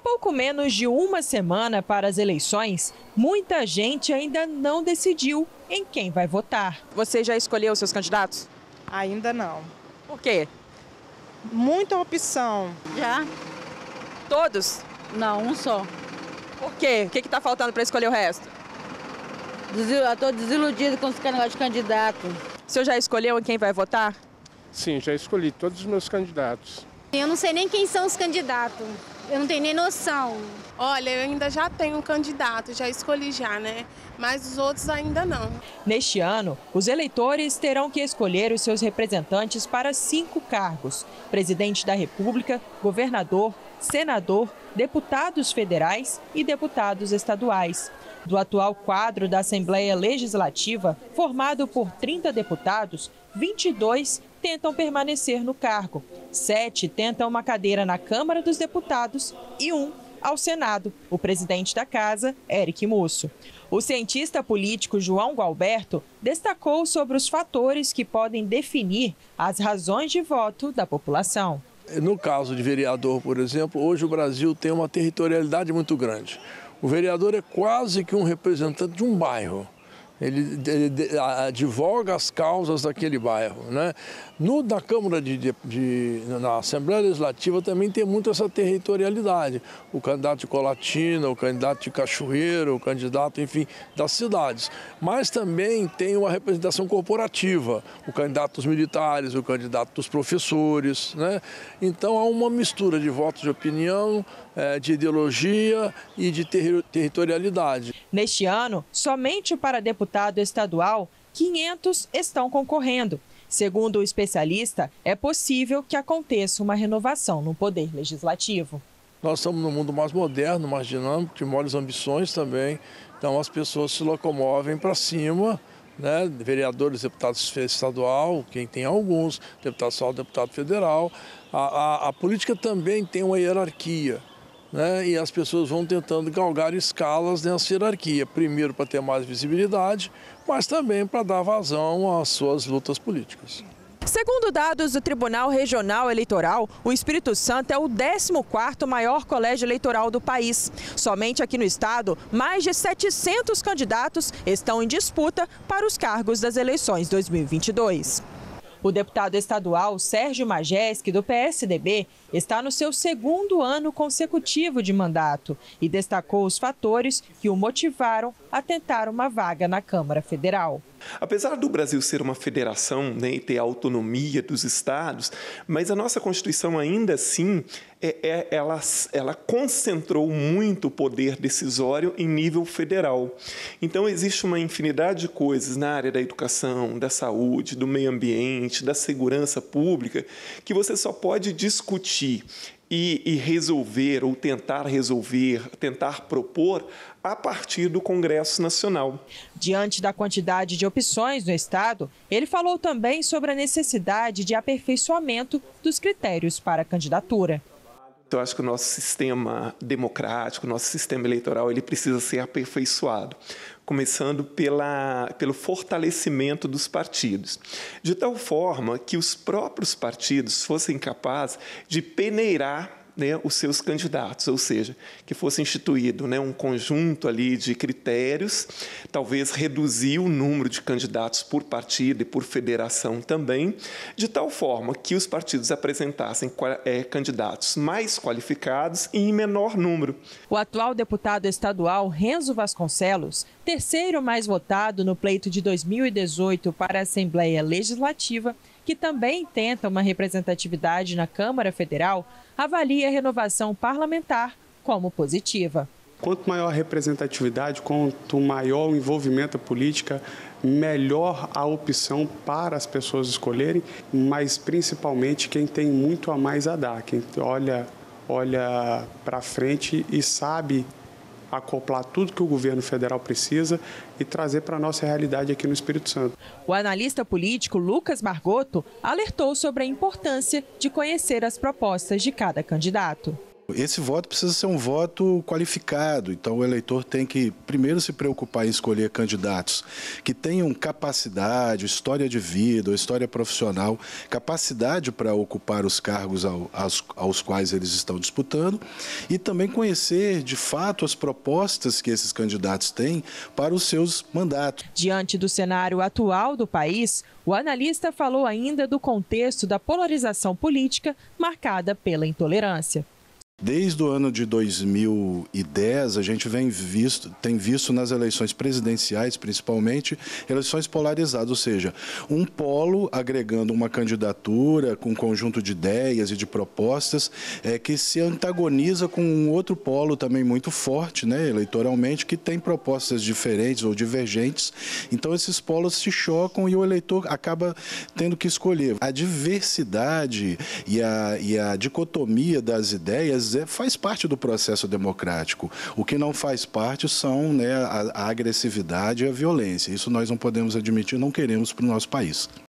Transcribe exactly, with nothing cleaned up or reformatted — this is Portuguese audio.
pouco menos de uma semana para as eleições, muita gente ainda não decidiu em quem vai votar. Você já escolheu os seus candidatos? Ainda não. Por quê? Muita opção. Já? Todos? Não, um só. Por quê? O que está faltando para escolher o resto? Estou desiludido com os negócios de candidato. O senhor já escolheu em quem vai votar? Sim, já escolhi todos os meus candidatos. Eu não sei nem quem são os candidatos. Eu não tenho nem noção. Olha, eu ainda já tenho um candidato, já escolhi já, né? Mas os outros ainda não. Neste ano, os eleitores terão que escolher os seus representantes para cinco cargos: presidente da República, governador, senador, deputados federais e deputados estaduais. Do atual quadro da Assembleia Legislativa, formado por trinta deputados, vinte e dois tentam permanecer no cargo, sete tentam uma cadeira na Câmara dos Deputados e um ao Senado, o presidente da Casa, Eric Musso. O cientista político João Gualberto destacou sobre os fatores que podem definir as razões de voto da população. No caso de vereador, por exemplo, hoje o Brasil tem uma territorialidade muito grande. O vereador é quase que um representante de um bairro. Ele, ele advoga as causas daquele bairro, né? No, na Câmara de, de, de na Assembleia Legislativa também tem muito essa territorialidade. O candidato de Colatina, o candidato de Cachoeiro, o candidato, enfim, das cidades. Mas também tem uma representação corporativa, o candidato dos militares, o candidato dos professores, né? Então há uma mistura de votos de opinião, de ideologia e de ter, territorialidade. Neste ano, somente para deputado estadual, quinhentos estão concorrendo. Segundo o especialista, é possível que aconteça uma renovação no Poder Legislativo. Nós estamos num mundo mais moderno, mais dinâmico, de maiores ambições também. Então as pessoas se locomovem para cima, né? Vereadores, deputados estadual, quem tem alguns, deputado estadual, deputado federal. A, a, a política também tem uma hierarquia. Né? E as pessoas vão tentando galgar escalas nessa hierarquia, primeiro para ter mais visibilidade, mas também para dar vazão às suas lutas políticas. Segundo dados do Tribunal Regional Eleitoral, o Espírito Santo é o décimo quarto maior colégio eleitoral do país. Somente aqui no estado, mais de setecentos candidatos estão em disputa para os cargos das eleições dois mil e vinte e dois. O deputado estadual Sérgio Majeski, do P S D B, está no seu segundo ano consecutivo de mandato e destacou os fatores que o motivaram a tentar uma vaga na Câmara Federal. Apesar do Brasil ser uma federação, né, e ter a autonomia dos estados, mas a nossa Constituição ainda assim, é, é, ela, ela concentrou muito o poder decisório em nível federal. Então existe uma infinidade de coisas na área da educação, da saúde, do meio ambiente, da segurança pública, que você só pode discutir E, e resolver, ou tentar resolver, tentar propor a partir do Congresso Nacional. Diante da quantidade de opções no estado, ele falou também sobre a necessidade de aperfeiçoamento dos critérios para a candidatura. Eu acho que o nosso sistema democrático, o nosso sistema eleitoral, ele precisa ser aperfeiçoado, começando pela, pelo fortalecimento dos partidos, de tal forma que os próprios partidos fossem capazes de peneirar, né, os seus candidatos, ou seja, que fosse instituído, né, um conjunto ali de critérios, talvez reduzir o número de candidatos por partido e por federação também, de tal forma que os partidos apresentassem é, candidatos mais qualificados e em menor número. O atual deputado estadual Renzo Vasconcelos, terceiro mais votado no pleito de dois mil e dezoito para a Assembleia Legislativa, que também tenta uma representatividade na Câmara Federal, avalia a renovação parlamentar como positiva. Quanto maior a representatividade, quanto maior o envolvimento política, melhor a opção para as pessoas escolherem, mas principalmente quem tem muito a mais a dar, quem olha, olha para frente e sabe acoplar tudo que o governo federal precisa e trazer para a nossa realidade aqui no Espírito Santo. O analista político Lucas Margotto alertou sobre a importância de conhecer as propostas de cada candidato. Esse voto precisa ser um voto qualificado, então o eleitor tem que primeiro se preocupar em escolher candidatos que tenham capacidade, história de vida, história profissional, capacidade para ocupar os cargos ao, aos, aos quais eles estão disputando e também conhecer de fato as propostas que esses candidatos têm para os seus mandatos. Diante do cenário atual do país, o analista falou ainda do contexto da polarização política marcada pela intolerância. Desde o ano de dois mil e dez, a gente vem visto, tem visto nas eleições presidenciais, principalmente, eleições polarizadas, ou seja, um polo agregando uma candidatura com um conjunto de ideias e de propostas é, que se antagoniza com um outro polo também muito forte, né, eleitoralmente, que tem propostas diferentes ou divergentes. Então, esses polos se chocam e o eleitor acaba tendo que escolher. A diversidade e a, e a dicotomia das ideias faz parte do processo democrático. O que não faz parte são, né, a, a agressividade e a violência. Isso nós não podemos admitir, não queremos para o nosso país.